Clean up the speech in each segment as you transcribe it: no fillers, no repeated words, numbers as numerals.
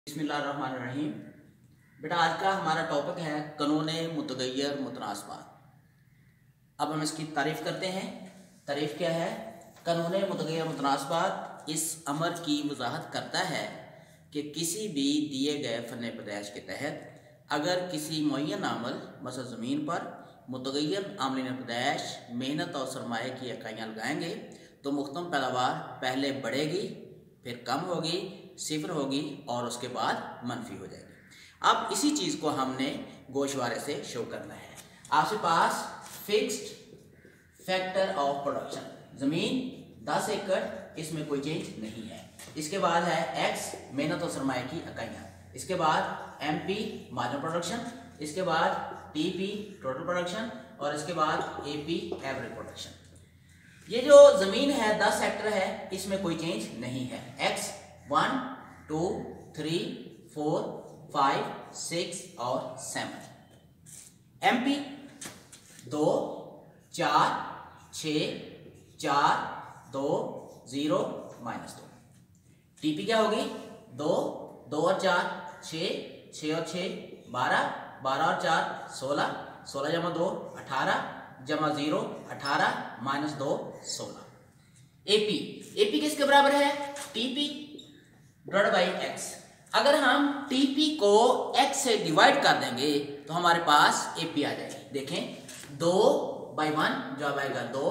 बिस्मिल्लाहिर्रहमानिर्रहीम। बेटा आज का हमारा टॉपिक है कानून मुतगय्यर मुतनासबात। अब हम इसकी तारीफ़ करते हैं। तारीफ़ क्या है? कानून मुतगय्यर मुतनासबात इस अमर की वजाहत करता है कि किसी भी दिए गए फ़न पैदाइश के तहत अगर किसी मुअय्यन अमल मसलन ज़मीन पर मुतगय्यर आमलीन पैदाइश मेहनत और सरमाए की इकाइयाँ लगाएंगे तो मुख्तम पैदावार पहले बढ़ेगी, फिर कम होगी, सिफर होगी और उसके बाद मनफी हो जाएगी। अब इसी चीज़ को हमने गोशवारे से शो करना है। आपके पास फिक्स्ड फैक्टर ऑफ प्रोडक्शन, ज़मीन 10 एकड़, इसमें कोई चेंज नहीं है। इसके बाद है एक्स मेहनत और सरमाए की इकाइयाँ, इसके बाद MP मार्जिनल प्रोडक्शन, इसके बाद TP टोटल प्रोडक्शन और इसके बाद AP एवरेज प्रोडक्शन। ये जो ज़मीन है 10 हेक्टर है, इसमें कोई चेंज नहीं है। X 1 2 3 4 5 6 और 7। MP 2 4 6 4 2 0 -2। TP क्या होगी? 2 2 और 4 6 6 और 6 12 12 और 4 16 16 जमा 2 18 जमा 0 18 -2 16। AP किसके बराबर है? TP divide by X। अगर हम TP को X से डिवाइड कर देंगे तो हमारे पास AP आ जाएगी। देखें 2 बाई 1 जवाब आएगा 2,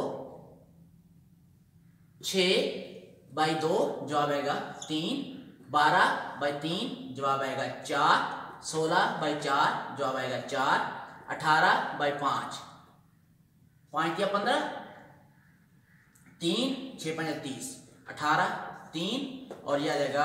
6 बाई 2 जवाब आएगा 3, 12 बाई 3 जवाब आएगा 4, 16 बाई 4 जवाब आएगा 4, 18 बाई 5 5 या 15, 3 6 5 30 18 3 और यह आ जाएगा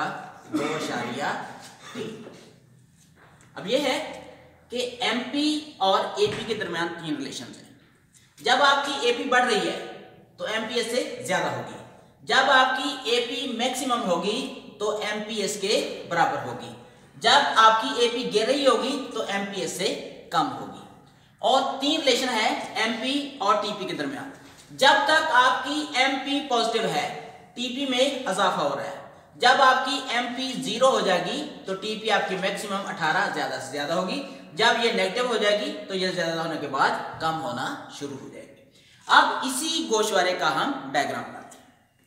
2.3। अब यह है कि MP और AP के दरमियान 3 रिलेशन हैं। जब आपकी AP बढ़ रही है तो MP से ज्यादा होगी, जब आपकी AP मैक्सिमम होगी तो MP के बराबर होगी, जब आपकी AP गिर रही होगी तो MP से कम होगी। और 3 रिलेशन है MP और TP के दरमियान। जब तक आपकी MP पॉजिटिव है TP में इजाफा हो रहा है, जब आपकी MP 0 हो जाएगी तो TP आपकी मैक्सिमम 18 ज्यादा से ज्यादा होगी, जब ये नेगेटिव हो जाएगी तो ये ज्यादा होने के बाद कम होना शुरू हो जाएगी। अब इसी गोशवारे का हम डायग्राम बनाते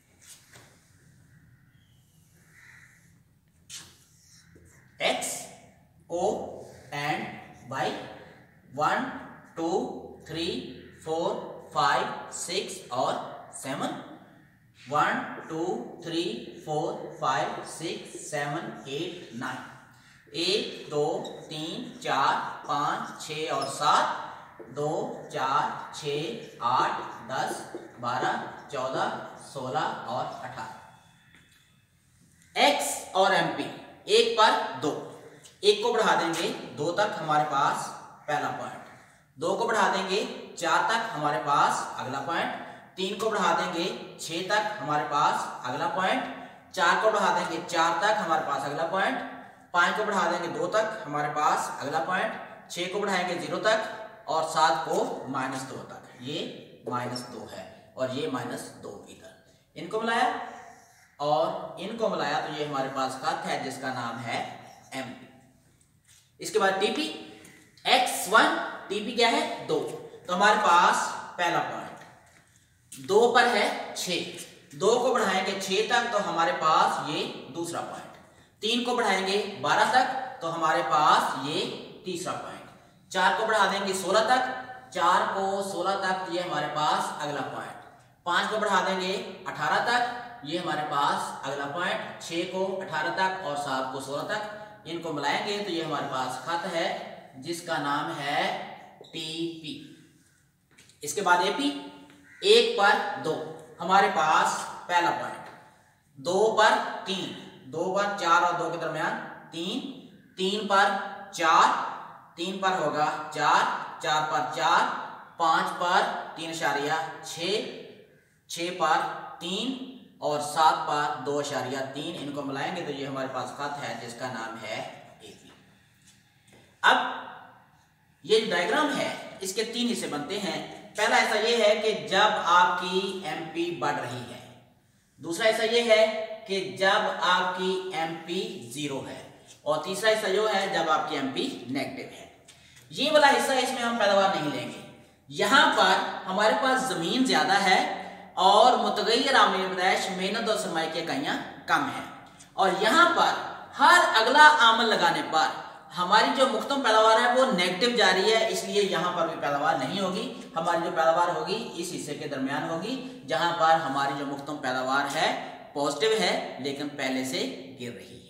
हैं। X O एंड Y 1 2 3 4 5 6 और 7। 1 2 3 4 5 6 7 8 9। 1 2 3 4 5 6 और 7, 2 4 6 8 10 12 14 16 और 18। X और MP 1 पर 2, 1 को बढ़ा देंगे 2 तक हमारे पास पहला पॉइंट, 2 को बढ़ा देंगे 4 तक हमारे पास अगला पॉइंट, 3 को बढ़ा देंगे 6 तक हमारे पास अगला पॉइंट, 4 को बढ़ा देंगे 4 तक हमारे पास अगला पॉइंट, 5 को बढ़ा देंगे 2 तक हमारे पास अगला पॉइंट, 6 को बढ़ाएंगे 0 तक और 7 को -2 तक। ये -2 है और ये -2 इधर। इनको मिलाया और इनको मिलाया तो ये हमारे पास खत है जिसका नाम है MP। इसके बाद TP X1 TP क्या है? 2। तो हमारे पास पहला पॉइंट 2 पर है 6, 2 को बढ़ाएंगे 6 तक तो हमारे पास ये दूसरा पॉइंट, 3 को बढ़ाएंगे 12 तक तो हमारे पास ये तीसरा पॉइंट, 4 को बढ़ा देंगे 16 तक, 4 को 16 तक ये हमारे पास अगला पॉइंट, 5 को बढ़ा देंगे 18 तक ये हमारे पास अगला पॉइंट, 6 को 18 तक और 7 को 16 तक। इनको मिलाएंगे तो ये हमारे पास खत है जिसका नाम है TP। इसके बाद AP 1 पर 2 हमारे पास पहला पॉइंट, 2 पर 3, 2 पर 4 और 2 के दरमियान 3, 3 पर 4, 3 पर होगा 4, 4 पर 4, 5 पर 3.6, 6 पर 3 और 7 पर 2.3। इनको मिलाएंगे तो ये हमारे पास खत है जिसका नाम है AP। अब ये डायग्राम है इसके 3 हिस्से बनते हैं। पहला हिस्सा ये है कि जब आपकी MP बढ़ रही है, दूसरा हिस्सा ये है कि जब आपकी MP 0 है, और तीसरा हिस्सा जो है जब आपकी एमपी नेगेटिव है। ये वाला हिस्सा इसमें हम पैदावार नहीं लेंगे। यहाँ पर हमारे पास जमीन ज्यादा है और मुतगय्यर आमलीन पैदाइश मेहनत और सरमाए की इकाइयां कम है, और यहाँ पर हर अगला आमल लगाने पर हमारी जो मुख्तम पैदावार है वो नेगेटिव जा रही है, इसलिए यहाँ पर भी पैदावार नहीं होगी। हमारी जो पैदावार होगी इस हिस्से के दरमियान होगी, जहां पर हमारी जो मुख्तम पैदावार है पॉजिटिव है लेकिन पहले से गिर रही है।